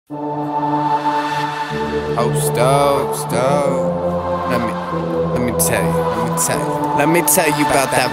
Oh, stove. Let me tell you about that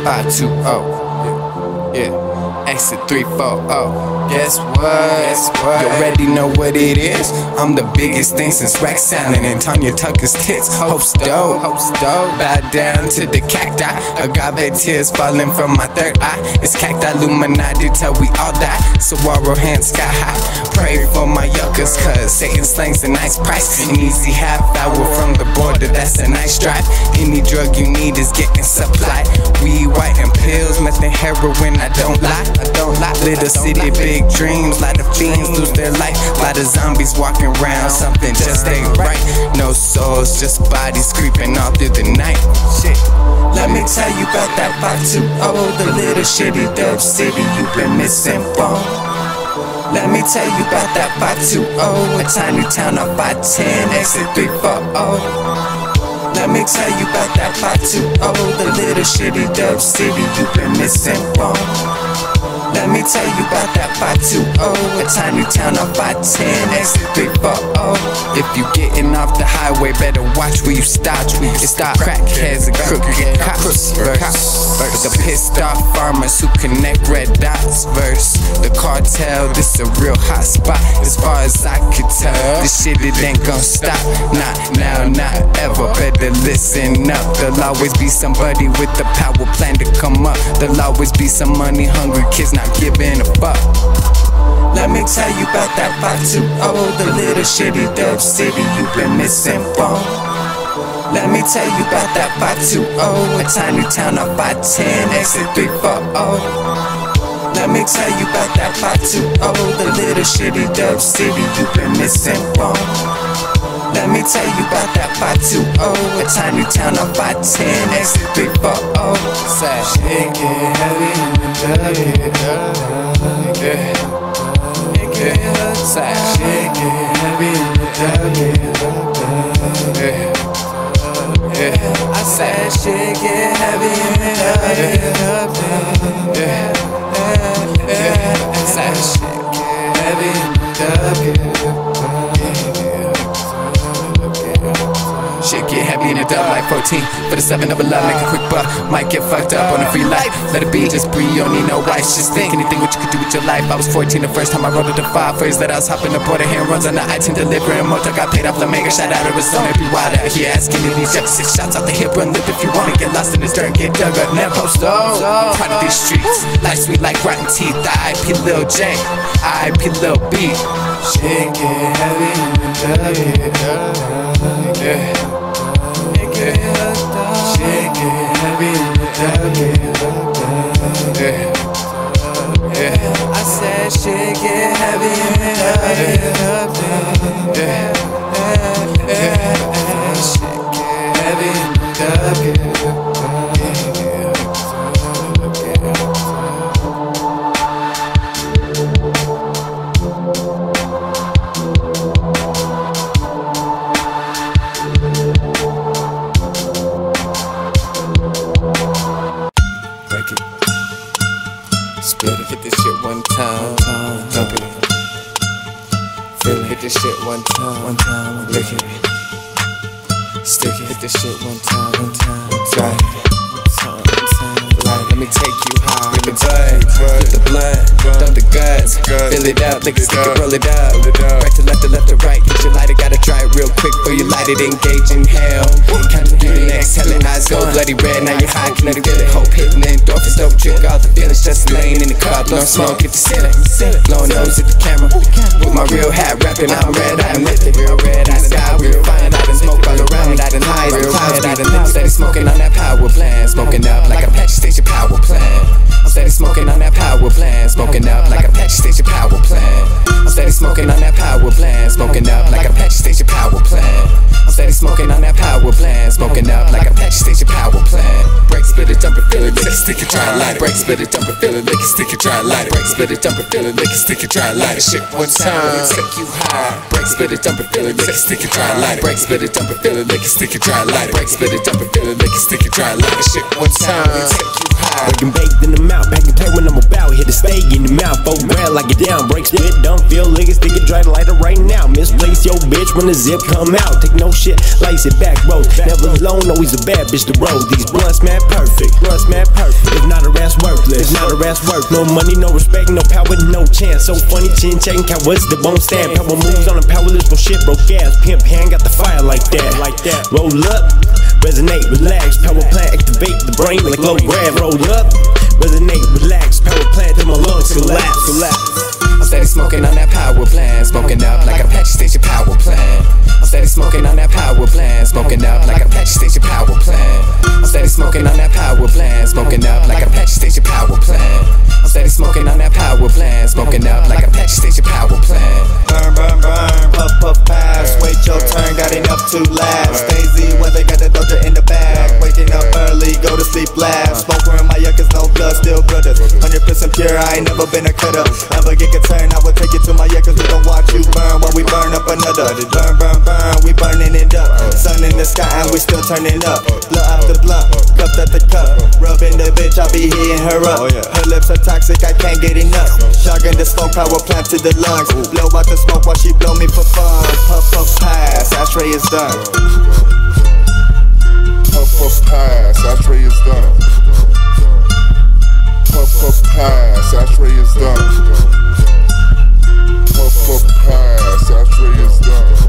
520. Yeah. Exit 340. Guess what? You already know what it is. I'm the biggest thing since Rack Salin and Tanya Tucker's tits. Hope stove. Bow down to the cacti. Agave tears falling from my third eye. It's cacti Illuminati till we all die. Saguaro hands sky high. Pray for my yuccas, cause Satan slings a nice price. An easy half hour from the border, that's a nice drive. Any drug you need is getting supplied. Weed, white and pills, meth and heroin, I don't lie. Little city, big dreams, lot of fiends lose their life. Lot of zombies walking around, something just ain't right. No souls, just bodies creeping all through the night. Shit. Let me tell you about that 520, the little shitty dub city you've been missing from. Let me tell you about that 520, a tiny town on 510, exit 340. Let me tell you about that 520, the little shitty dub city you've been missing from. Let me tell you about that 520, a tiny town on 510, exit 340. If you getting off the highway, better watch where you stop. It's the crackheads and crooked cops verse. The pissed off farmers who connect red dots verse. The cartel, this a real hot spot. As far as I could tell, this shit it ain't gon' stop. Not now, not ever. Better listen up. There'll always be somebody with the power plan to come up. There'll always be some money hungry kids not giving a fuck. Let me tell you about that 520, the little shitty dub city you've been missing from. Let me tell you about that 520, a tiny town on 510, exit 340. Let me tell you about that 520, the little shitty dub city you've been missing from. Let me tell you about that 520, a tiny town on 510, exit 340. Sad shit get heavy in the dub, yeah. Sad shit get heavy in the dub, yeah. I said shit get heavy in the dub, yeah. Sad shit get heavy in the dub, shit get heavy in the dub like 14 for the 7 of a love, make a quick buck. Might get fucked up on a free life. Let it be, just breathe, you don't need no wife. Just think anything what you could do with your life. I was 14 the first time I wrote it to 5 phrase that I was hopping the border. Hand runs on the I-10 delivering motor. Got paid off the mega, shout out Arizona. Be wild out here asking me these jump 6 shots out the hip. Run lip if you wanna get lost in this dirt and get dug up. Never post up. Proud of these streets. Life sweet like rotten teeth. I.I.P. Lil J, I.I.P. Lil B. Shit get heavy in the dub, yeah. Shit get heavy in the dub, yeah. I said shit get heavy in the dub, yeah. Shit get heavy in the dub, yeah. Spit it, hit this shit one time, dump it. Feel it, hit this shit one time, lick it. Stick it, hit this shit one time, dry it. Let me take you high. Rip it tight, hit the blunt, dump the guts, fill it up, lick it, stick it, roll it up. Right to left to right, get your lighter, gotta try it real quick before you light it. Engage in hell, count to 3 next, telling eyes go bloody red. Now you're high, can never get it. Hope hitting the endorphins, dope trick, all the feelings just laying in the car, blowing smoke, hit the ceiling, blowing nose at the camera. With my real hat rapping, I'm red, I done lifted, real red, I done died, real fine, I done smoke all around, I done high, real red, I done lit, steady smoking on that power plant, smoking up like a Apache Station power plant. I'm steady smoking on that power plant, smoking up like a Apache Station power plant. I'm steady smoking on that power plant, smoking up like a Apache Station power plant. I'm steady smoking on that power plant, smoking up like a Apache Station power plant. Break, split it, jump it, feel it, lick it, stick it, try and light it. Break, split it, jump it, feel it, lick it, stick it, try and light it. Break, split it, jump it, feel it, lick it, stick it, try and light it. Shit one time, take you high. Break, split it, jump it, feel it, lick it, stick it, try and light it. Break, split it, jump it, feel it, lick it, stick it, try and light it. Break, split it, jump it, feel it, lick it, stick it, try and light it. Shit one time, take you high. Breaking baked in the mouth, back and play when I'm about. Hit the stay in the mouth, 4 grand like it down. Break, split, don't feel, lick it, stick it, try to light it right now. bitch when the zip come out. Take no shit, lace it back road. Never alone, always a bad bitch to roll. These blunts mad perfect, If not a ass worthless, no money, no respect, no power, no chance. So funny, chin checking cowards that won't stand. Power moves on the powerless, no shit, broke ass. Pimp hand got the fire like that. Roll up, resonate, relax. Power plant, activate the brain like low grab. Roll up, resonate, relax. Power plant till my lungs collapse. I'm steady smoking on that power plant, smoking up like a Apache Station power plant. I'm steady smoking on that power plant, smoking up like a Apache Station power plant. I'm steady smoking on that power plant, smoking up like a Apache Station power plant. I'm steady smoking on that power plant, smoking up like a Apache Station power plant. Burn, burn, burn, puff, puff, pass. Wait your turn, got enough to last. Daisy weather, got the doctor in the bag. Waking up early, go to sleep last. Smoker in my yuckers, no blood, still brothers. 100% pure, I ain't never been a cutter. Never get concerned, I will take you to my yuckers. We gon' watch you burn while we burn up another. Burn, burn, burn, we burning it up. Sun in the sky and we still turning up. Blunt after blunt, cup after cup. Rubbing the bitch, I be heating her up. Her lips are toxic, I can't get enough. Shotgun the smoke, power plant to the lungs. Blow out the smoke while she blow me for fun. Puff, puff, pass, ashtray is done. Puff, puff, pass, ashtray is done. Puff, puff, pass, ashtray is done. Puff, puff, pass, ashtray is done.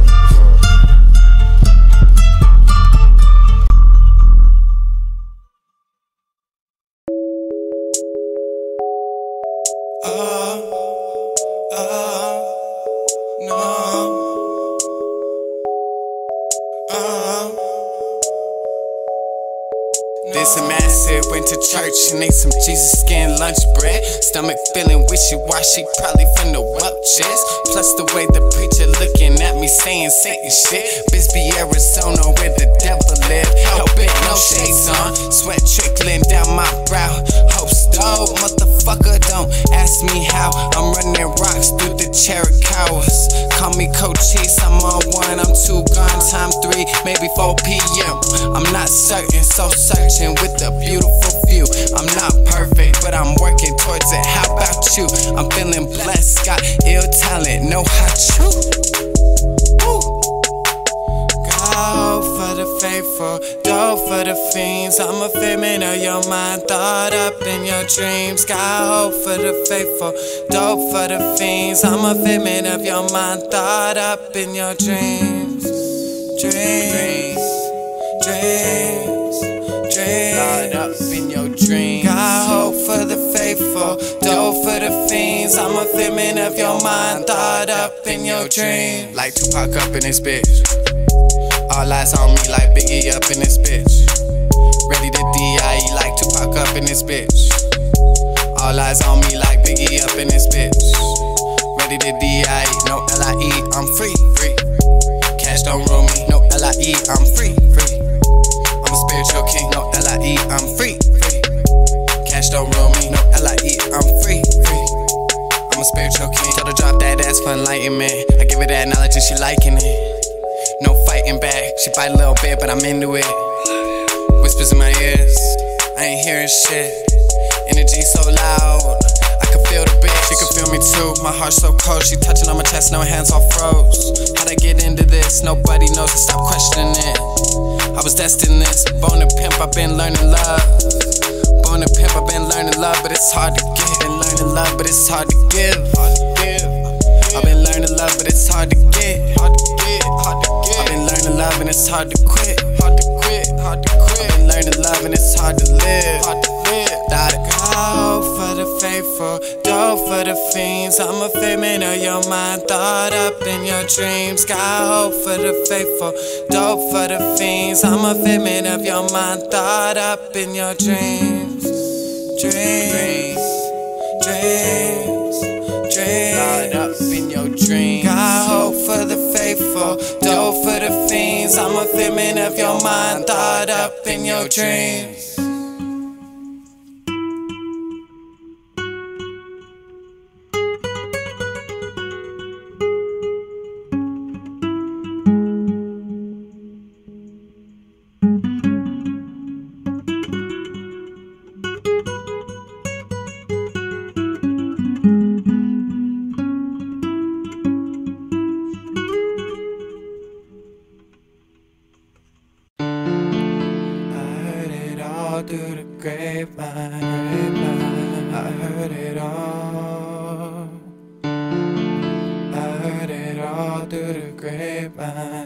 This a massive, went to church and ate some Jesus skin lunch bread. Stomach feeling wishy-washy, probably from the Welch's. Plus the way the preacher looking at me saying Satan shit. Bisbee, Arizona, where the devil live. Help it, no shades on. Sweat trickling down my brow. Hope stove, motherfucker, don't ask me how. I'm running rocks through the Chiricahuas. Call me Cochise, I'm on 1, I'm 2, gone, time 3, maybe 4 p.m. I'm not certain, so searching with a beautiful view. I'm not perfect, but I'm working towards it. How about you? I'm feeling blessed, got ill talent, know how to. Go for the faithful, go for the fiends. I'm a figment of your mind, thought up in your dreams. Go for the faithful, dope for the fiends. I'm a figment of your mind, thought up in your dreams. Dreams, dreams, dreams. Thought up in your dreams. Got hope for the faithful, dope for the fiends. I'm a figment of your mind, thought up in your dreams. Like Tupac up in this bitch. All eyes on me like Biggie up in this bitch. Ready to D.I.E. like Tupac up in this bitch. All eyes on me like Biggie up in this bitch. Ready to D.I.E. no L.I.E. I'm free. Cash don't rule me, no L.I.E. I'm free. I'm a spiritual king, no L.I.E. I'm free. Cash don't rule me, no L.I.E. I'm free. I'm a spiritual king. Told her drop that ass for enlightenment. I give her that knowledge and she liking it. No fighting back, she bite a little bit, but I'm into it. Whispers in my ears, I ain't hearing shit. Energy so loud, I can feel the bitch. She can feel me too, my heart's so cold. She touching on my chest, no hands all froze. How'd I get into this? Nobody knows, I stop questioning it. I was destined this, born a pimp, I've been learning love. Born a pimp, I've been learning love, but it's hard to give. Been learning love, but it's hard to give. I've been learning love, but it's hard to get. I've been learning love and it's hard to quit. I've been learning love and it's hard to live. Go for the faithful, go for the fiends. I'm a figment of your mind, thought up in your dreams. Go for the faithful, dope for the fiends. I'm a figment of your mind, thought up in your dreams. Dreams, dreams, dreams. Thought up in your dreams. Got hope for the faithful, dope for the fiends. I'm a figment of your mind, thought up in your dreams. through the grapevine. I heard it all. I heard it all through the grapevine.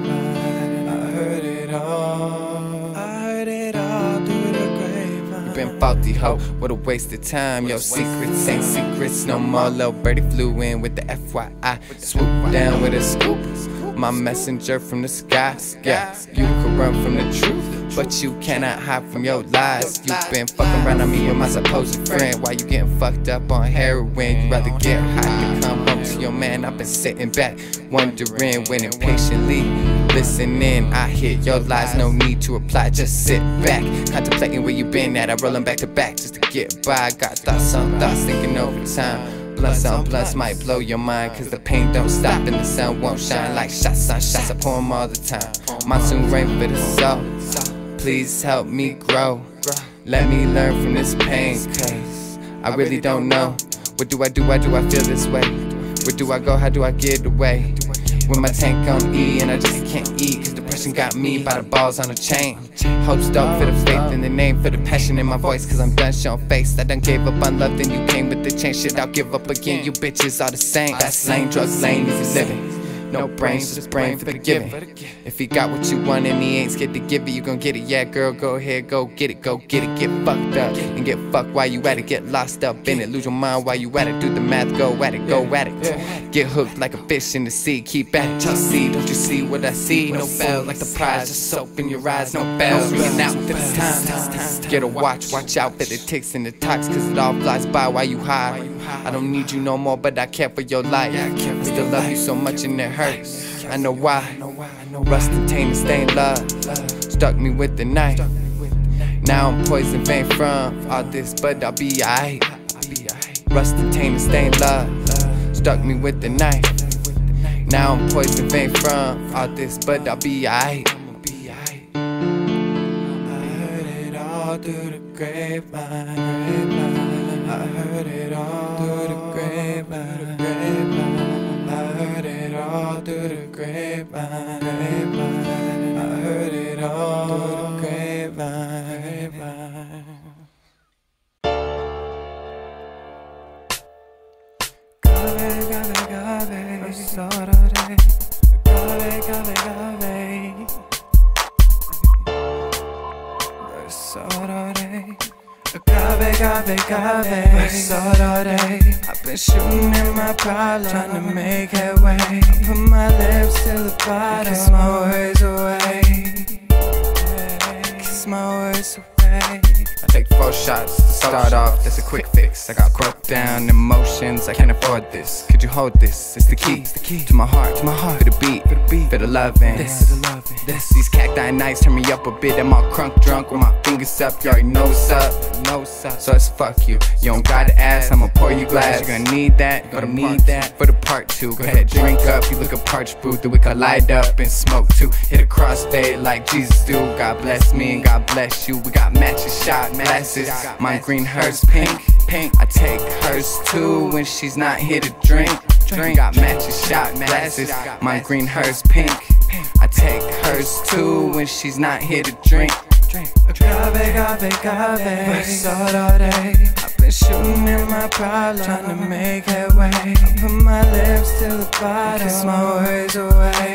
I heard it all. I heard it all through the grapevine. You been faulty, ho, what a waste of time. Your secrets ain't secrets no more. Lil' birdie flew in with the FYI. Swoop down with a scoop. My messenger from the sky. Yeah, you could run from the truth, but you cannot hide from your lies. You been fucking around on me and my supposed friend. Why you getting fucked up on heroin? You rather get high than come home to your man. I've been sitting back, wondering when impatiently listening. I hear your lies, no need to reply, just sit back, contemplating where you been at. I roll them back to back just to get by. Got thoughts on thoughts, thinking over time. Blunts on blunts might blow your mind, cause the pain don't stop and the sun won't shine. Like shots on shots, I pour them all the time. Monsoon rain for the soul, please help me grow. Let me learn from this pain, cause I really don't know. What do I do, why do I feel this way? Where do I go, how do I get away? When my tank on E and I just can't eat, cause depression got me by the balls on a chain. Hope's dope for the faith in the name, for the passion in my voice, cause I'm done showing face. I done gave up on love, then you came with the change. Shit, I'll give up again, you bitches are the same. That's lane, drugs lane, easy living. No brains, just brain for the giving. If he got what you want and he ain't scared to give it, you gon' get it. Yeah, girl, go ahead, go get it, go get it. Get fucked up and get fucked while you at it. Get lost up in it, lose your mind while you at it. Do the math, go at it, go at it. Get hooked like a fish in the sea, keep at it. Just see, don't you see what I see? No bell like the prize, just soap in your eyes. No bells ringing out for this time. Get a watch, watch out for the ticks and the talks, cause it all flies by while you hide. I don't need you no more, but I care for your life. I still love you so much and it hurts. I know why. Rust and taint and stained love stuck me with the knife. Now I'm poison vein from all this, but I'll be aight. Rust and taint and stained love stuck me with the knife. Now I'm poison vein from all this, but I'll be aight. I heard it all through the grapevine. I heard it all through the grapevine. I heard it all through the grapevine. I heard it all through the grapevine. Gave, sorare. I've been shooting in my parlor, trying to make headway. Put my lips to the bottom, kiss my words away. Kiss my words away. I take 4 shots to start off, that's a quick fix. I got broke down emotions, I can't afford this. Could you hold this? It's the key to my heart, for the beat, for the loving. These cacti nights turn me up a bit. I'm all crunk drunk with my fingers up. You already know what's up, so it's fuck you. You don't gotta ask, I'ma pour you glass. You're gonna need that, for the part 2. Go ahead, drink up, you look a parched booth. That we could light up and smoke too. Hit a crossfade like Jesus do. God bless me and God bless you. We got matches, shot glasses. Mine green, hers pink. I take hers too when she's not here to drink. Got matches, shot glasses. Mine green, hers pink. I take hers too when she's not here to drink. Agave, sorare. I've been shooting in my parlor, trying to make headway. Put my lips to the bottom, kiss my words away.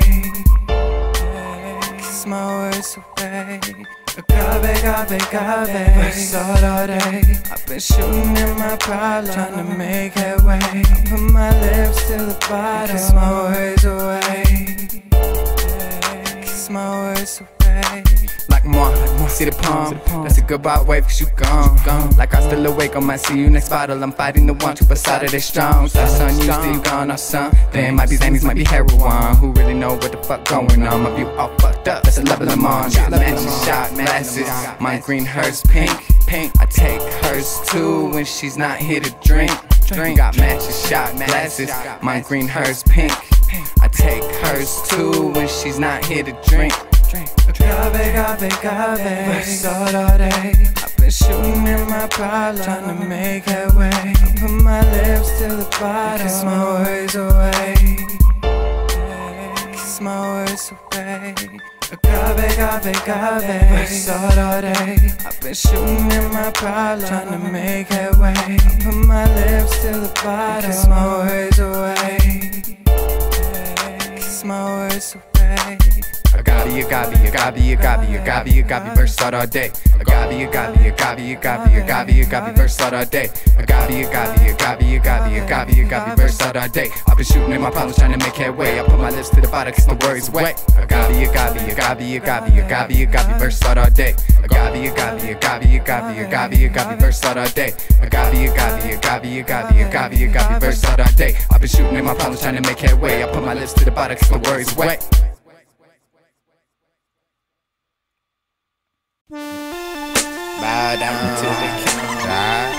Kiss my words away. Agave, sorare. I've been shooting in my parlor, trying to make headway. Put my lips to the bottom, kiss my words away. Kiss my words away. Like moi, see the palm. That's a goodbye wave, cause you gone. Like I'm still awake, I might see you next bottle. I'm fighting the one, 2 beside they strong. That's on you, still gone or something. Might be Zannies, might be heroin. Who really know what the fuck going on? My view all fucked up, that's a level I'm on. Got matches, shot glasses. Mine green, hers pink. I take hers too when she's not here to drink. Got matches, shot glasses. Mine green, hers pink. I take hers too when she's not here to drink. Agave, sorare. I've been shooting in my parlor, trying to make headway. Put my lips to the bottom, kiss my words away. Kiss kiss my words away. Agave, agave, agave. First thought all day, I've been shooting in my problem, trying to make headway. I put my lips to the bottom, kiss my words away. Kiss my words away. Agave, agave, agave, agave, agave, agave. First thought all day. Agave, agave, agave, agave, agave, agave. First thought all day. Agave, agave, agave, agave, agave, agave. First thought all day. I've been shooting in my problems, trying to make headway. I put my lips to the bottom, kiss my words away. Agave, agave, agave, agave, agave, agave. First thought all day. Agave, agave, agave, agave, agave, agave. First thought all day. Agave, agave, agave, agave, agave, agave. First thought all day. I've been shooting in my problems, trying to make headway. I put my lips to the bottom, kiss my words away. Bow down to the cat.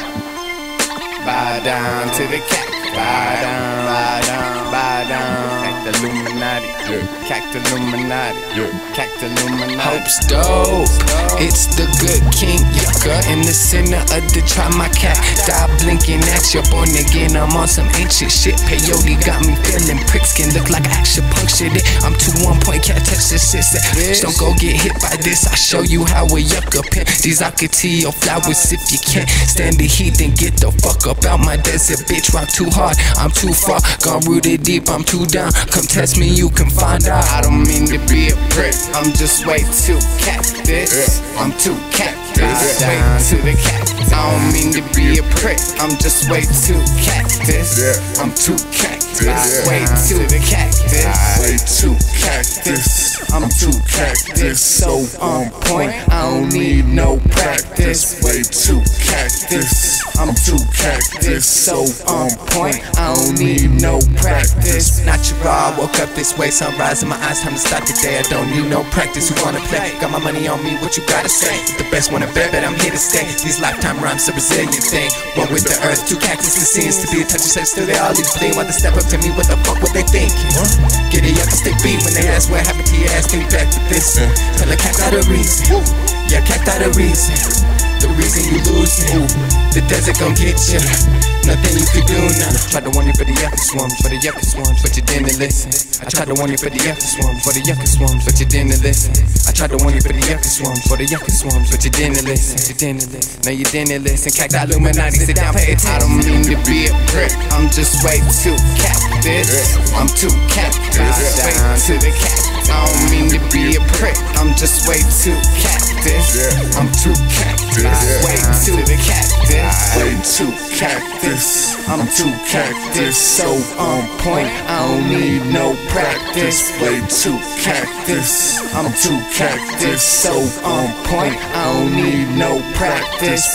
Bow down to the cat. Bow down, bow down, bow down. Cact Illuminati, Cact Illuminati, Cact Illuminati. Hope's dope. It's the good King Yucca in the center of the try my cat. Die blinking at you, born again. I'm on some ancient shit. Peyote got me feeling prick skin. Look like I actually punctured it. I'm 2 1 point, can't touch the sister. Don't go get hit by this. I'll show you how a yucca pin. These Akatillo flowers if you can't stand the heat, then get the fuck up out my desert. Bitch, rock too hard. I'm too far. Gone rooted deep. I'm too down. Come test me, you can find out. I don't mean to be a prick. I'm just way too cactus. I'm too cactus. Way to the cactus. I don't mean to be a prick. I'm just way too cactus. I'm too cactus. Way to the cactus. Way too cactus. I'm too cactus. So on point. I don't need no practice. Way too cactus. I'm too cactus. So on point. I don't need no practice. Natural. I woke up this way. Sunrise in my eyes. Time to start the day. I don't need no practice. Who wanna play? Got my money on me. What you gotta say? The best wanna bet, but I'm here to stay. These lifetime rhymes, a resilient thing. One with the earth, 2 cactus. It seems to be a touch of sex. Still they all leave clean. Want to step up to me? What the fuck would they think? Get a yucca stick beat when they ask what happened to your ass. Can you back with this? Tell a cat out a reason. Yeah, cat out a reason. The reason you losing. The desert gon' get you. Nothing you could do now. Tried to warn you for the yucca swarms, but you didn't listen. I tried to warn you for the yucca swarms, but you didn't listen. I tried to warn you for the yucca swarms, but you didn't listen. No, you didn't listen. Cact Illuminati, sit down, pay attention. I don't mean to be a prick. I'm just way too cactus. I'm too cactus. Way to the cactus. I don't mean to be a prick. I'm just way too cactus. I'm too cactus. Way to the cactus. Way too cactus. I'm too cactus. So on point. I don't need no practice. Way too cactus. I'm too cactus. So on point. I don't need no practice.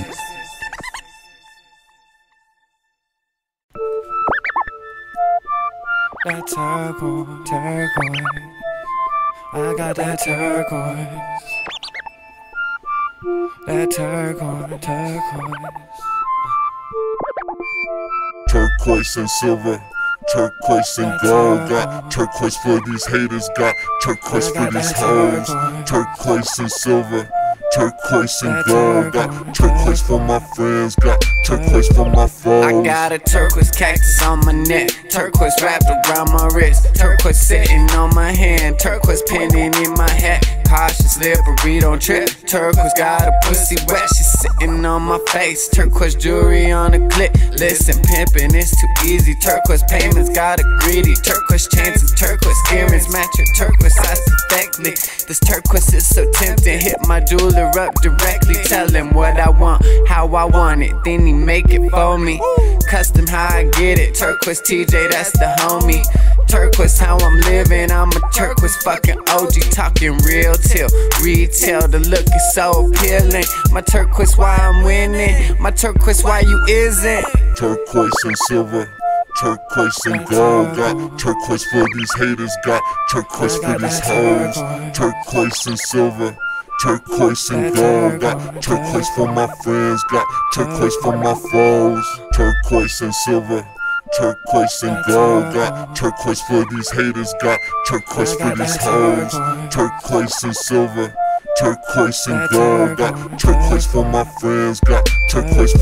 That turquoise. I got that turquoise. That turquoise. Turquoise and silver, turquoise and gold. Got turquoise for these haters, got turquoise for these hoes. Turquoise and silver, turquoise and gold. Got turquoise for my friends, got turquoise for my foes. I got a turquoise cactus on my neck, turquoise wrapped around my wrist, turquoise sitting on my hand, turquoise pinning in my hat. Cautious, slippery, don't trip. Turquoise got a pussy wet, she's sitting on my face. Turquoise jewelry on a clip. Listen, pimpin', it's too easy. Turquoise payments got a greedy. Turquoise chains and turquoise earrings match your turquoise eyes perfectly. This turquoise is so tempting. Hit my jeweler up directly. Tell him what I want, how I want it. Then he make it for me. Custom how I get it. Turquoise TJ, that's the homie. Turquoise how I'm living. I'm a turquoise fucking OG. Talking real till retail. The look is so appealing. My turquoise why I'm winning. My turquoise why you isn't. Turquoise and silver, turquoise and gold. Got turquoise for these haters, got turquoise for these hoes. Turquoise and silver, turquoise and gold. Got turquoise for my friends, got turquoise for my foes. Turquoise and silver, turquoise and gold. Got turquoise for these haters, got turquoise for these hoes. Turquoise and silver, turquoise and gold. Got turquoise for my friends, got turquoise for my foes.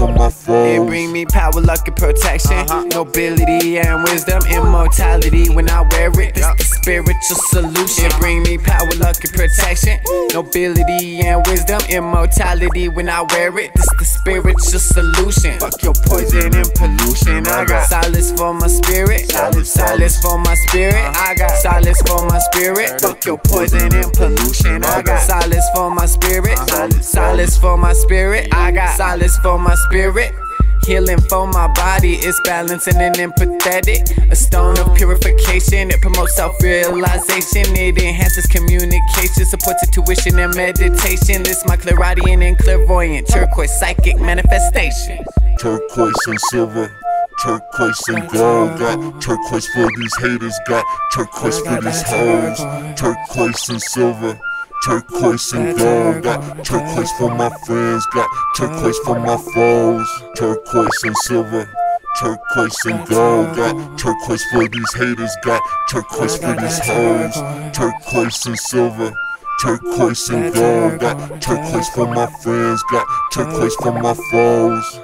foes. It bring me power, luck, and protection, nobility and wisdom, immortality when I wear it. This the spiritual solution. It bring me power, luck, and protection, nobility and wisdom, immortality when I wear it. This the spiritual solution. Fuck your poison and pollution. I got solace for my spirit, solace for my spirit. I got solace for my spirit. Fuck your poison and pollution. I got solace for my spirit, solace for my spirit. I got solace for my spirit. Healing for my body, it's balancing and empathetic. A stone of purification, it promotes self-realization. It enhances communication, supports intuition and meditation. This my clairaudience and clairvoyant, turquoise psychic manifestation. Turquoise and silver, turquoise and gold. Got turquoise for these haters, got turquoise for these hoes. Turquoise and silver, turquoise and gold. Got turquoise for my friends, got turquoise for my foes. Turquoise and silver, turquoise and gold. Got turquoise for these haters, got turquoise for these hoes. Turquoise and silver, turquoise and gold. Got turquoise for my friends, got turquoise for my foes.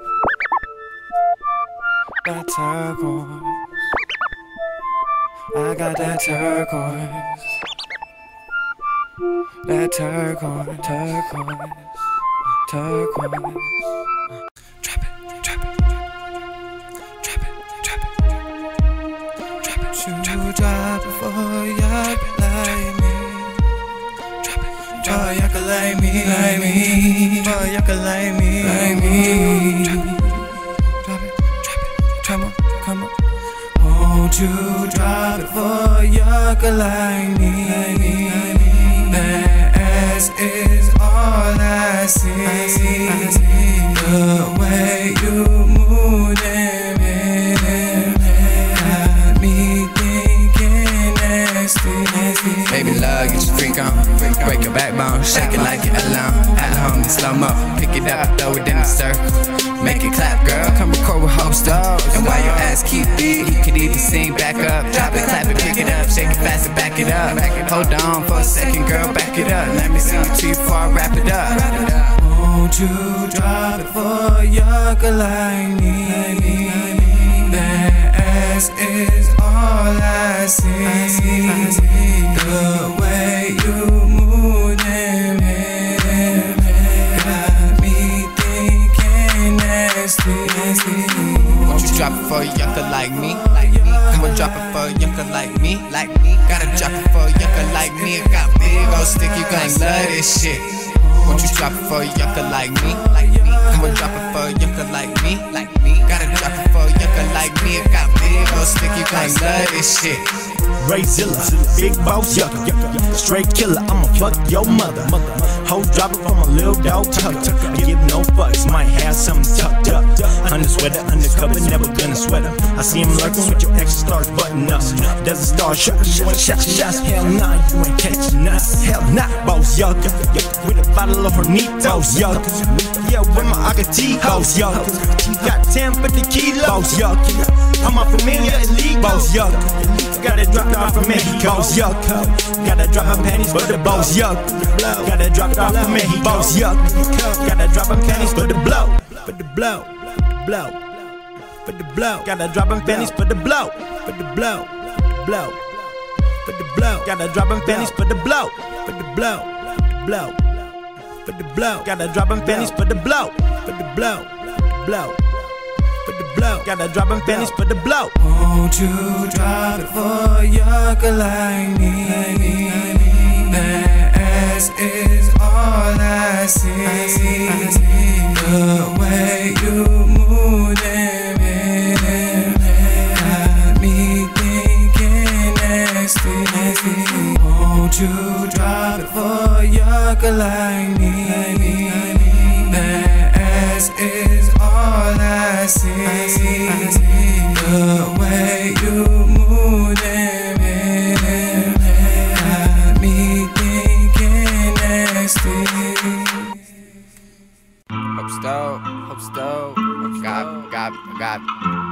That turquoise, I got that turquoise. That turquoise, turquoise, turquoise. Trap it, trap it, trap it, trap it, trap it. You drop it for y'all like me. Trap it, oh y'all can like me, like me. Oh y'all can like me, like me. Drop it, drop it, come on, come on. Won't you drop it for y'all can like me, like me. That ass is all I see. The way you move them got me thinking nasty. Baby love, get your freak on. Break your backbone, shake it like you're alone. At home in slow-mo, pick it up and throw it in a circle. Make it clap, girl, come record with host up. And while your ass keep beat, you can either sing back up, drop it, clap it, pick it up, shake it fast and back it up. Hold on for a second, girl, back it up. Let me sing it to you before I wrap it up. Won't you drop it for y'all can like me? That ass is all I see. The way you move them got me thinking nasty. Won't you drop it for a yucca like me? Come on, drop it for a yucca like me. Gotta drop it for a yucca like me. I got big old stick, you gon' love this shit. Won't you drop it for a yucca like me? Come on, drop it for a yucca like me. Gotta drop it for a yucca like me. I got big old stick, you gon' love this shit. Rayzilla, big boss yucca, straight killer, I'ma fuck your mother. Ho drop it for my little dog Tucker. I give no fucks, might have something tucked up. Under sweater, undercover, never gonna sweat him. I see him lurking with your extra stars button up. Doesn't start shot, you ain't shots. Hell nah, you ain't catching us. Hell nah, boss yucca. With a bottle of Hornitos yucca. Yeah, with my Agati, boss yucca. Got 10 for the kilo, boss yucca. I'm a familiar elite, boss yucca. Gotta drop it off for me, boss yucca. Gotta drop my panties for the boss yucca. Gotta drop it off for me, boss yucca. Gotta drop my panties for the blow, for the blow, for the blow, for the blow. Gotta drop my panties for the blow, for the blow, for the blow, for the blow. Gotta drop my panties for the blow, for the blow, for the blow, for the blow. Gotta drop my panties for the blow, for the blow, for the blow. For the blow, gotta drop them pennies for the blow. Won't you drop it for yucca like me? That ass is all I see. The way you move them got me thinking nasty. Won't you drop it for yucca like me? That ass is all I see. The way you move them got me thinking nasty. Hope stoked, got it.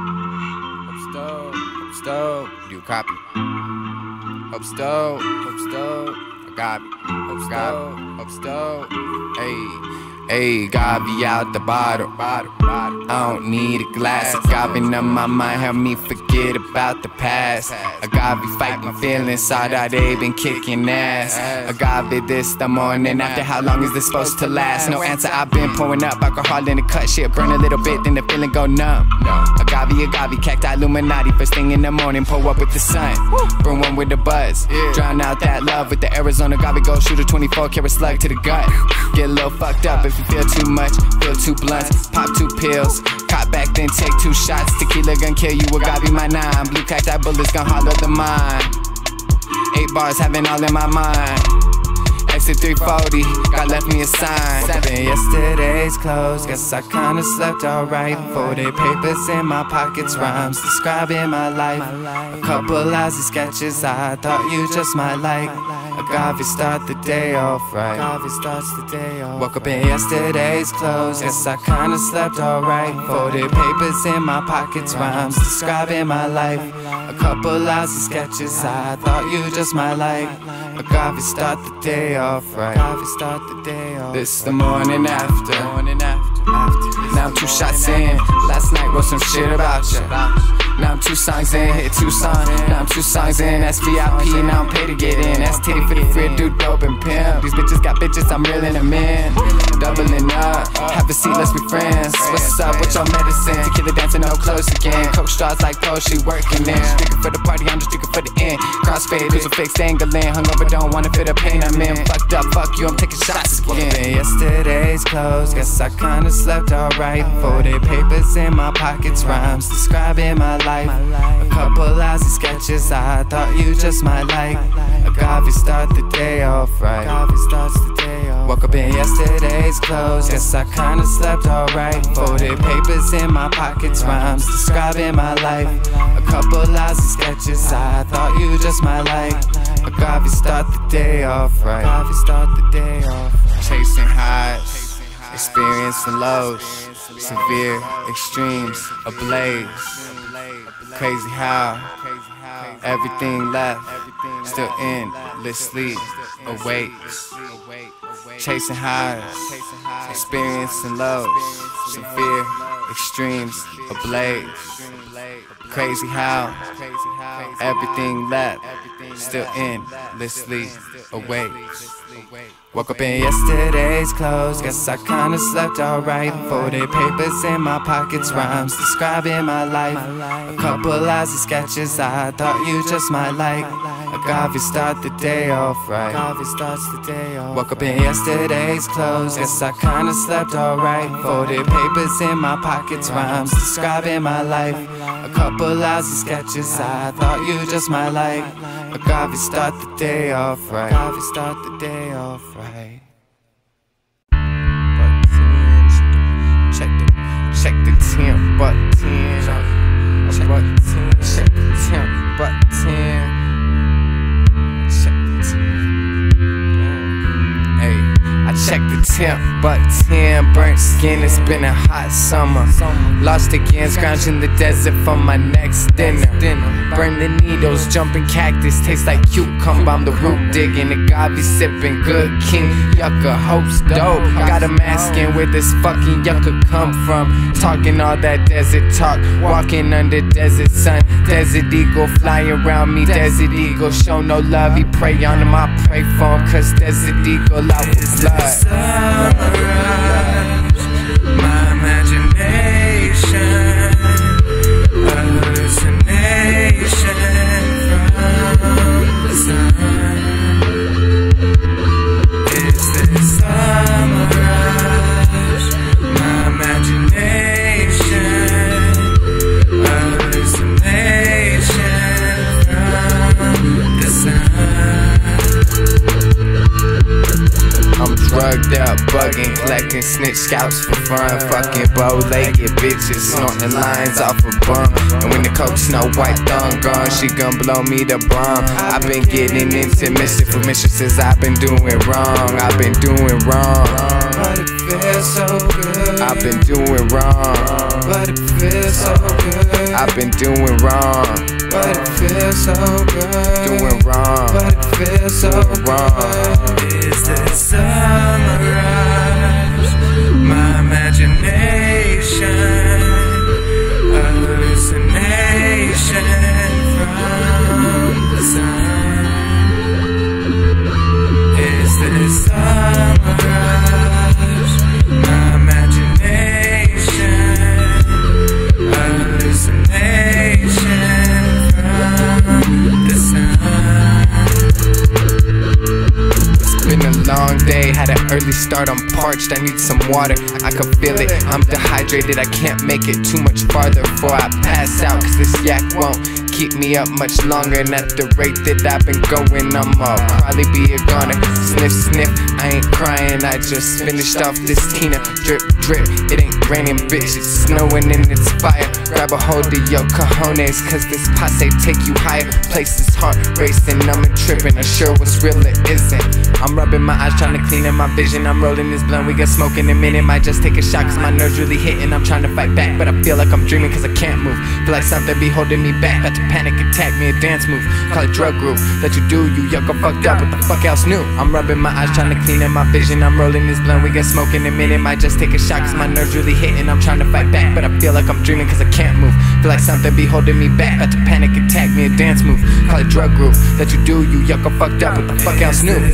Hope stoked, do copy. Hope stoked, I got it. Hope stoked, hey. Ayy, agave out the bottle. I don't need a glass. Agave on my mind, help me forget about the past. Agave fighting feelings, saw that they been kicking ass. Agave this the morning after, how long is this supposed to last? No answer, I've been pouring up alcohol in the cut, shit burn a little bit, then the feeling go numb. Agave, cacti, Illuminati, first thing in the morning, pull up with the sun. Burn one with the buzz, drown out that love with the Arizona agave gold shooter, 24 karat slug to the gut. Get a little fucked up if you feel too much, feel too blunt, pop 2 pills, cop back then take 2 shots, tequila gon' kill you, agave my 9, blue cacti bullets gon' hollow the mind, 8 bars having all in my mind, exit 340, God left me a sign. 7 yesterday's clothes, guess I kinda slept alright. 40 papers in my pockets, rhymes describing my life. A couple lousy sketches I thought you just might like. Agave start the day off right. Agave starts the day off. Woke up in yesterday's clothes, guess I kinda slept alright. 40 papers in my pockets, rhymes describing my life. A couple lousy sketches I thought you just might like. Agave start the day off right. Agave start the day off. This the morning after. Now I'm 2 shots in. Last night wrote some shit about you. Now I'm 2 songs in, hit 2 songs. Now I'm 2 songs in, that's VIP, now I'm paid to get in. That's titty for the free, do dope and pimp. These bitches got bitches, I'm reeling them in. Doubling up, have a seat, let's be friends. What's up with your medicine? Tequila dancing, no clothes again. Coke straws like clothes, she working in. She drinking for the party, I'm just drinking for the end. Crossfade, lose a fixed angling. Hungover, don't wanna feel the pain I'm in. Fucked up, fuck you, I'm taking shots again. Yesterday's clothes, guess I kinda slept alright. 40 papers in my pockets, rhymes describing my life. A couple lousy sketches I thought you just might like. Agave start the day off right. Agave starts the day off. Woke up in yesterday's clothes, guess I kinda slept alright. 40 papers in my pockets, rhymes describing my life. A couple lousy sketches I thought you just might like. Agave start the day off right. Agave start the day off. Chasing highs, experiencing lows, severe extremes ablaze. Crazy how everything left, still endlessly awaits. Chasing highs, experiencing lows, severe extremes ablaze. Crazy how everything left, still endlessly awaits. Woke up in yesterday's clothes, guess I kinda slept alright. 40 papers in my pockets, rhymes describing my life. A couple lousy sketches I thought you just might like. Agave start the day off right. Agave starts the day off. Woke up in yesterday's clothes, guess I kinda slept alright. 40 papers in my pockets, rhymes describing my life. A couple lousy sketches I thought you just might like. Agave start the day off right. Agave start the day off right. Check the temp, but 10. Check the temp, but 10. I checked the temp, but 10. Burnt skin, it's been a hot summer. Lost again, scrounging the desert for my next dinner. Burn the needles, jumping cactus, tastes like cucumber. I'm the root digging, agave sipping, good king. Yucca, hopes dope. Got him asking where this fucking yucca come from. Talking all that desert talk, walking under desert sun. Desert eagle flying around me, desert eagle show no love. He pray on him, I pray for him, cause desert eagle out with blood. Sunrise, my imagination, hallucination from the sun. Is this sunrise, my imagination, hallucination from the sun. I'm drugged up, bugging, collecting snitch scalps for fun. Fucking bow-legged bitches, snorting lines off a bum. And when the coke Snow White thumb gone, she gon' blow me the bomb. I've been getting into mischief with mistresses, I've been doing wrong. I've been doing wrong, but it feels so good. I've been doing wrong, but it feels so good. I've been doing wrong, but it feels so good. Doing wrong, but it feels so wrong. Is this sunrise, had an early start, I'm parched, I need some water. I can feel it, I'm dehydrated, I can't make it too much farther before I pass out, cause this yak won't keep me up much longer. And at the rate that I've been going, I'll probably be a goner. Sniff, sniff, I ain't crying, I just finished off this Tina. Drip, drip, it ain't raining, bitch, it's snowing and it's fire. Grab a hold of your cojones, cause this posse take you higher. Places heart racing, I'm tripping, unsure what's real or isn't. I'm rubbing my eyes, trying to clean up my vision. I'm rolling this blunt, we got smoke in a minute. Might just take a shot, cause my nerves really hitting. I'm trying to fight back, but I feel like I'm dreaming, cause I can't move. Feel like something be holding me back, about to panic attack me, a dance move. Call it drug group, that you do, you yucca fucked up, what the fuck else new? I'm rubbing my eyes, trying to clean up my vision. I'm rolling this blunt, we got smoke in a minute. Might just take a shot, cause my nerves really hitting. I'm trying to fight back, but I feel like I'm dreaming, cause I can't move. Feel like something be holding me back, about to panic attack me, a dance move. Call it drug group, that you do, you yucca fucked up, what the fuck else new?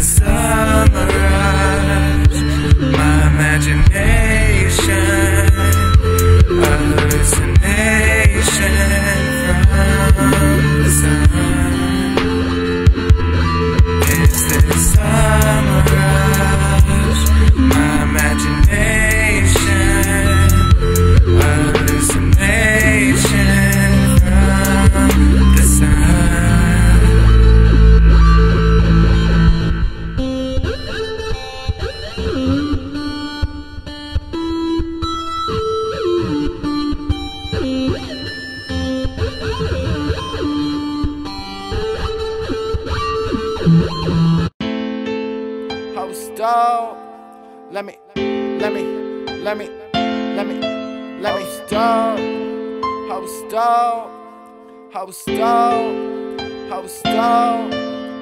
My imagination, hallucination from the sun. Is this summer rush? My imagination, hallucination from the sun. Host dog, let me host dog.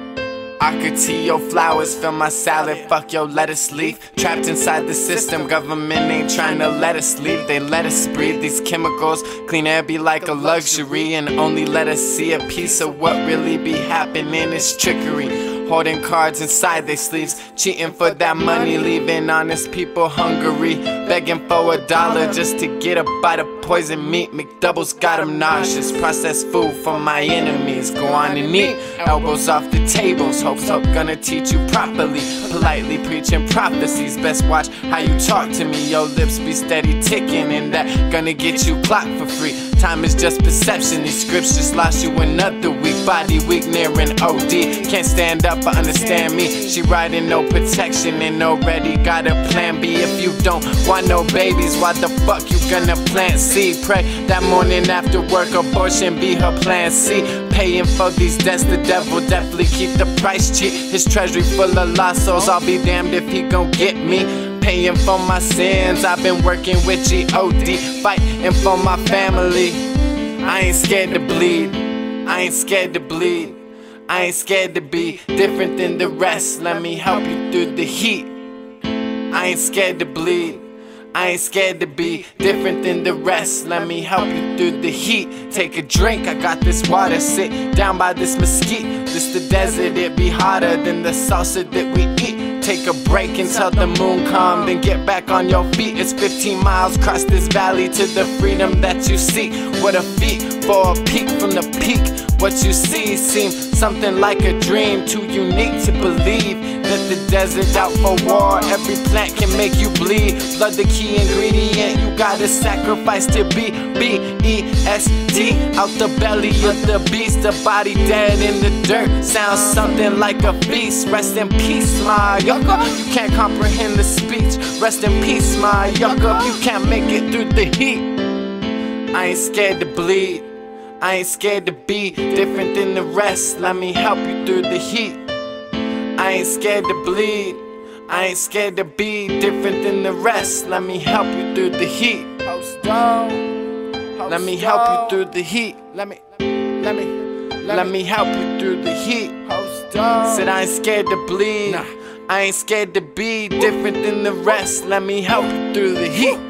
I could see your flowers, fill my salad, fuck your lettuce leaf. Trapped inside the system, government ain't trying to let us leave. They let us breathe these chemicals, clean air be like a luxury, and only let us see a piece of what really be happening is trickery. Holding cards inside their sleeves, cheating for that money, leaving honest people hungry, begging for $1 just to get a bite of poison meat. McDoubles got them nauseous, processed food for my enemies. Go on and eat, elbows off the tables, hope gonna teach you properly. Politely preaching prophecies, best watch how you talk to me. Your lips be steady ticking, and that gonna get you clocked for free. Time is just perception, these scripts just lost you another week. Body weak, nearing OD, can't stand up or understand me. She riding no protection and already got a plan B. If you don't want no babies, why the fuck you gonna plant seed? Pray that morning after work, abortion be her plan C. Paying for these debts, the devil definitely keep the price cheap. His treasury full of lost souls, I'll be damned if he gon' get me. Paying for my sins, I've been working with G.O.D. Fighting for my family. I ain't scared to bleed, I ain't scared to bleed. I ain't scared to be different than the rest. Let me help you through the heat. I ain't scared to bleed, I ain't scared to be different than the rest. Let me help you through the heat. Take a drink, I got this water. Sit down by this mesquite. This the desert, it be hotter than the salsa that we eat. Take a break until the moon come, then get back on your feet. It's 15 miles across this valley to the freedom that you seek. What a feat for a peek from the peak. What you see seems something like a dream, too unique to believe that the desert out for war. Every plant can make you bleed. Blood the key ingredient, you gotta sacrifice to be B-E-S-T. Out the belly of the beast, the body dead in the dirt. Sounds something like a feast. Rest in peace, my yucca. You can't comprehend the speech. Rest in peace, my yucca. You can't make it through the heat. I ain't scared to bleed, I ain't scared to be different than the rest. Let me help you through the heat. I ain't scared to bleed, I ain't scared to be different than the rest. Let me help you through the heat. Let me help you through the heat. Let me help you through the heat. Said I ain't scared to bleed, I ain't scared to be different than the rest. Let me help you through the heat.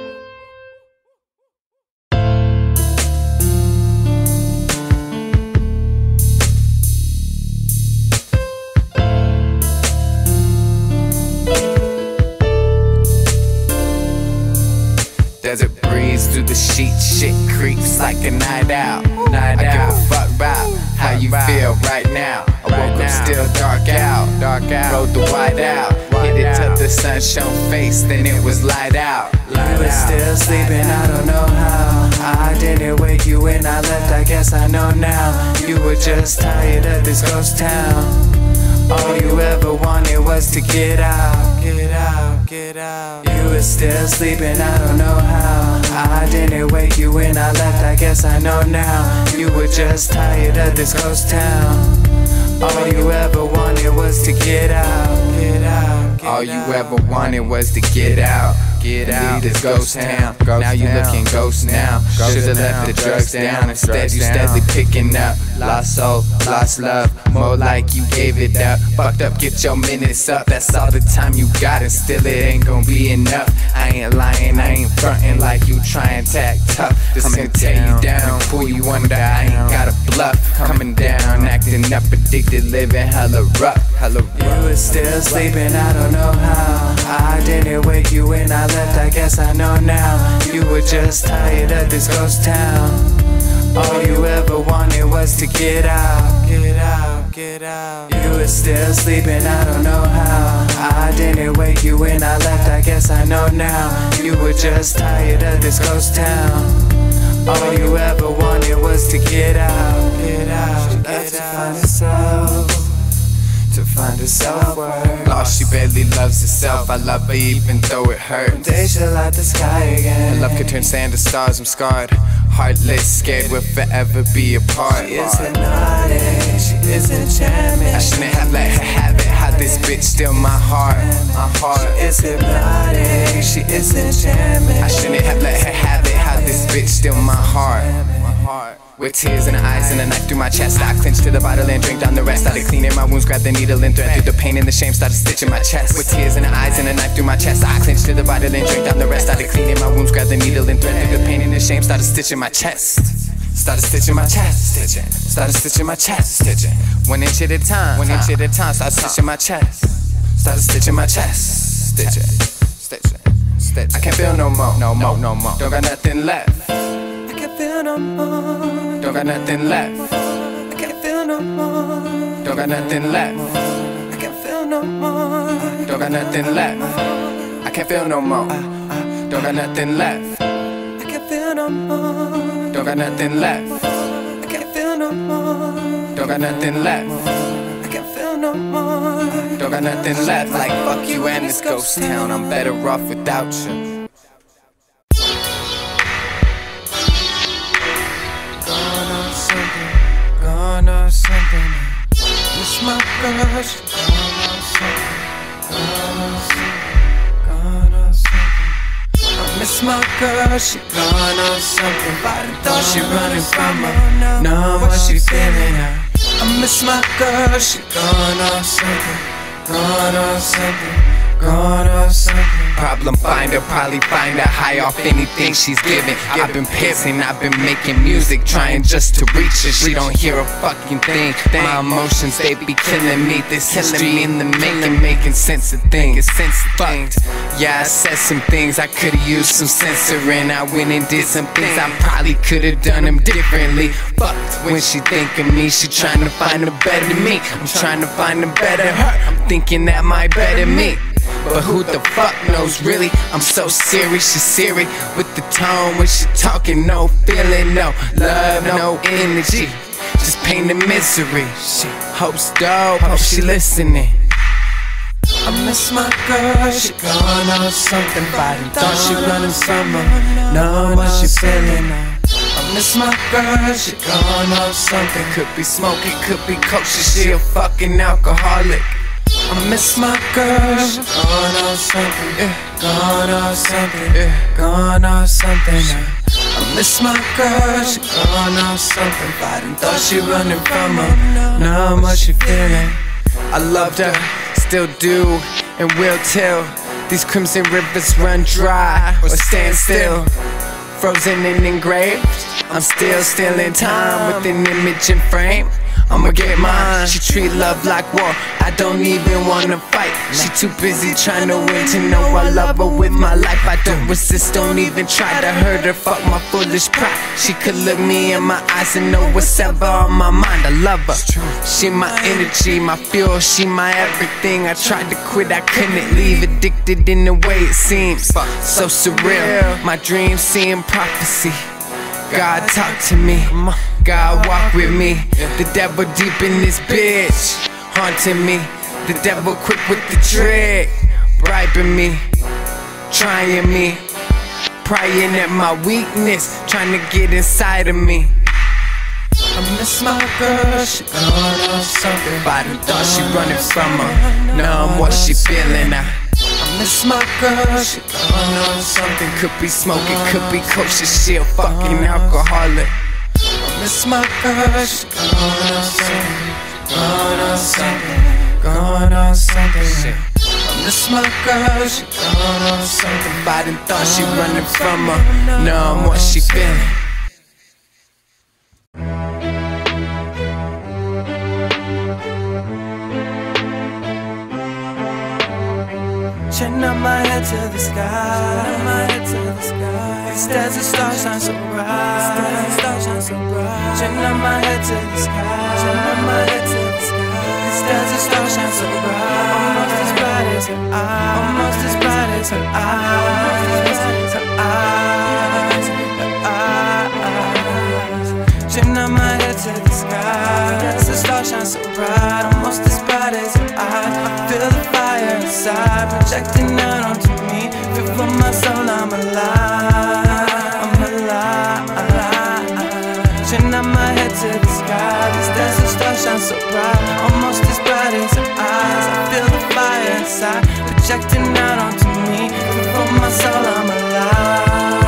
Desert breeze through the sheets, shit creeps like a night out. I give a fuck about how you feel right now. I Woke up still dark out. Rode the white out. Hit it till the sun shone face, then it was light out. You were still sleeping, I don't know how. I didn't wake you when I left, I guess I know now. You were just tired of this ghost town. All you ever wanted was to get out, get out, get out. You were still sleeping, I don't know how. I didn't wake you when I left, I guess I know now. You were just tired of this ghost town. All you ever wanted was to get out, get out, get out. All you ever wanted was to get out. Get out, this ghost town. Now you looking ghost now. Should've left the drugs down. Instead you steadily picking up. Lost soul, lost love, more like you gave it up. Fucked up, get your minutes up. That's all the time you got, and still it ain't gon' be enough. I ain't lying, I ain't frontin' like you tryin' to act tough. Come and tear you down, pull you under. I ain't got a bluff. Coming down, acting up, addicted, living hella rough, hella rough. You were still sleeping, I don't know how. I didn't wake you when I left, I guess I know now. You were just tired of this ghost town. All you ever wanted was to get out, get out, get out. You were still sleeping, I don't know how. I didn't wake you when I left, I guess I know now. You were just tired of this ghost town. All you ever wanted was to get out, get out, get out. To find herself worth. Lost, she barely loves herself. I love her even though it hurts. Day she'll light the sky again. Love could turn sand to stars, I'm scarred. Heartless, scared we'll forever be apart. She is hypnotic, she is enchantment. I shouldn't have let her have it. How this bitch steal my heart, my heart. She is hypnotic, she is enchantment. I shouldn't have let her have it. How this bitch steal my heart, my heart. With tears in her eyes and a knife through my chest, I clenched to the bottle and drank down the rest. Started cleaning my wounds, grabbed the needle and thread. Through the pain and the shame, started stitching my chest. With tears in her eyes and a knife through my chest, I clenched to the bottle and drank down the rest. Started cleaning my wounds, grabbed the needle and thread. Through the pain and the shame, started stitching my chest. Started stitching my chest, stitching. Started stitching my chest, stitching. 1 inch at a time, 1 inch at a time. Started stitching my chest. Started stitching my chest, stitching, stitching, stitching. I can't feel no more, no more, no more. Don't got nothing left. I can't feel no more. Don't got nothing left. I can't feel no more. Don't got nothing left. I can't feel no more. Don't got nothing left. I can't feel no more. Don't got nothing left. I can't feel no more. Don't got nothing left. I can't feel no more. Don't got nothing left. I can't feel no more. Don't got nothing left. Like fuck you and this ghost town. I'm better off without you. Gone off something. Miss my girl, she gone off something. Gone off something. Gone off something. I miss my girl, she gone off something. But I thought she running from her. Know what she feeling now. I miss my girl, she gone off something. Gone off something. Gone off something. Problem finder, probably find her high off anything she's giving. I've been pissing, I've been making music, trying just to reach her. She don't hear a fucking thing. My emotions, they be killing me. This history in the making sense of things. Fucked. Yeah, I said some things I could've used some censoring. I went and did some things I probably could've done them differently. Fucked. When she think of me, she trying to find a better me. I'm trying to find a better her. I'm thinking that might better me. But who the fuck knows really? I'm so serious, she's serious with the tone when she talking. No feeling, no love, no energy, just pain and misery. She hopes dope, hope she listening. I miss my girl, she gone off something. But I thought she running from her. Know what she feeling now. I miss my girl, she gone off something. Could be smoking, could be coke, she a fucking alcoholic. I miss my girl, she gone off something. Gone off something. Gone off something now. I miss my girl, she gone off something. But I thought she running from her. Know what she feeling. I loved her, still do, and will till these crimson rivers run dry or stand still. Frozen and engraved, I'm still in time with an image and frame. I'ma get mine. She treat love like war, I don't even wanna fight. She too busy trying to win to know I love her with my life. I don't resist, don't even try to hurt her, fuck my foolish pride. She could look me in my eyes and know what's ever on my mind. I love her, she my energy, my fuel, she my everything. I tried to quit, I couldn't leave, addicted in the way it seems. So surreal, my dreams seem prophecy. God talk to me, God walk with me. The devil deep in this bitch, haunting me. The devil quick with the trick, bribing me, trying me, prying at my weakness, trying to get inside of me. I miss my girl, she going on something, but I thought she running from her. Now I'm what she feeling now. I miss my girl, she going on something. Could be smoking, could be kosher, she a fucking alcoholic. I miss my girl, she going on something, going on something, going on something. I miss my girl, she going on something, but I thought she running from her. Now I'm what she feeling. Chin up my head to the sky, these desert stars shine so bright. Chin up my head to the sky, these desert stars shine so bright. Almost as bright as her eyes, almost as bright as her eyes, her eyes, her eyes. Chin up my head to the sky, desert stars shine so bright. Almost as bright as her eyes. I feel the fire inside, projecting out onto me. Feel for my soul, I'm alive, I'm alive. Chin up my head to the sky, these desert stars shine so bright. Almost as bright as her eyes. I feel the fire inside, projecting out onto me. Feel for my soul, I'm alive.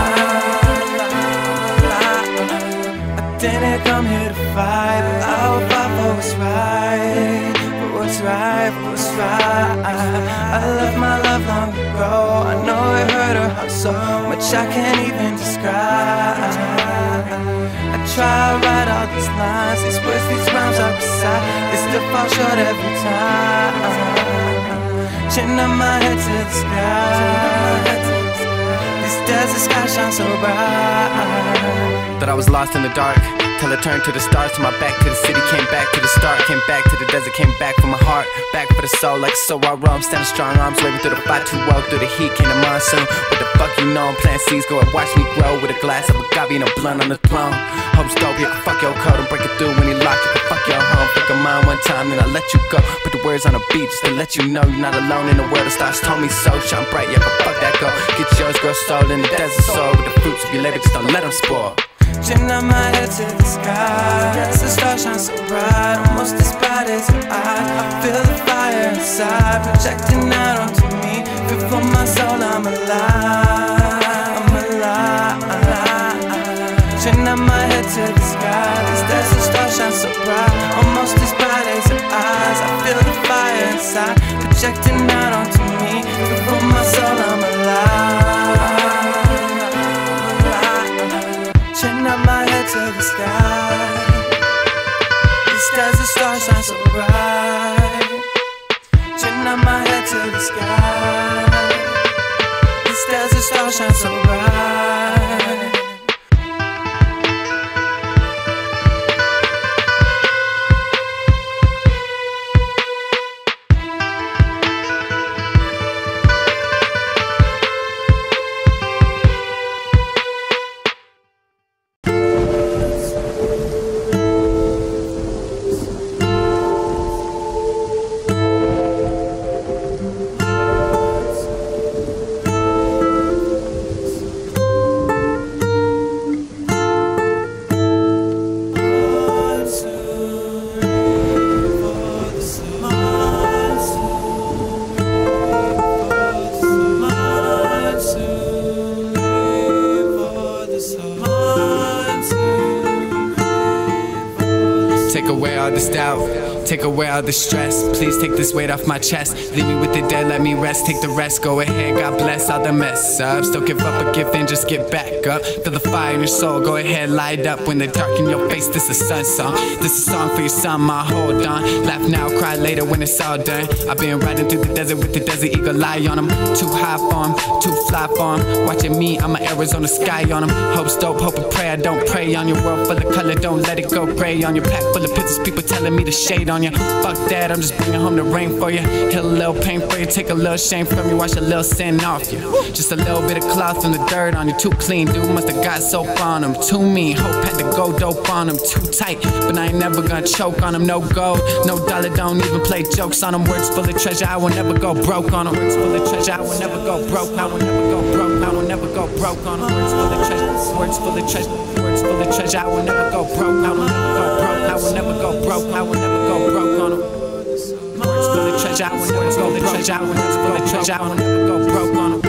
I didn't come here to fight, but I hope I know what's right. What's right, what's right. I left my love long ago. I know it hurt her heart so much I can't even describe. I try to write all these lines, these words, these rhymes I recite, they still fall short every time. Chin up my head to the sky, these desert skies shine so bright. Thought I was lost in the dark, till I turned to the stars, to my back to the city, came back to the start, came back to the desert, came back for my heart, back for the soul, like so I roam, standing strong, arms waving through the fire, too well, through the heat, came the monsoon. What the fuck you know, I'm planting seeds, go and watch me grow, with a glass of agave and a blunt on the throne. Hope's dope, you can fuck your code and break it through when you lock, you can fuck your home, fuck your mind one time, then I let you go. Put the words on a beat just to let you know you're not alone in the world. The stars told me so, shine bright, yeah, but fuck that go. Get yours, grow soul in the desert soul, with the fruits of your labor, just don't let them spoil. Chin up my head to the sky, yes, the stars shine so bright, almost as bright as her eyes. I feel the fire inside, projecting out onto me. Feel for my soul, I'm alive, I'm alive. Chin up my head to the sky, these desert stars shine so bright, almost as bright as her eyes. I feel the fire inside, projecting out onto me. Feel for my soul, I'm alive. Chin up my head to the sky, these desert stars shine so bright. Chin up my head to the sky, these desert stars shine so bright. Take away all this doubt, Take away all the stress. Please take this weight off my chest. Leave me with the dead, let me rest. Take the rest, go ahead. God bless all the mess ups. Don't give up a gift and just get back up. Feel the fire in your soul, go ahead, light up. When they darken your face, this is a sun song. This is a song for your son, my hold on. Laugh now, cry later when it's all done. I've been riding through the desert with the desert eagle eye on him. Too high for him, too fly for him. Watching me, I'm an Arizona sky on him. Hope's dope, hope and pray. I don't pray on your world full of color, don't let it go gray on your pack full of pictures. People telling me to shade on you. Fuck that, I'm just bringing home the rain for you. Heal a little pain for you, take a little shame from you, wash a little sin off you. Just a little bit of cloth from the dirt on you. Too clean, dude, must have got soap on him. Too mean, hope had to go dope on him. Too tight, but I ain't never gonna choke on him. No gold, no dollar, don't even play jokes on him. Words full of treasure, I will never go broke on him. Words full of treasure, I will never go broke. I will never go broke, I will never go broke on him. Words full of treasure, words full of treasure, words full of treasure, I will never go broke. I will never go broke, I will never go broke, I will never go broke on him. Words full of treasure, I will never go broke, I will never go broke, I will never go broke on him.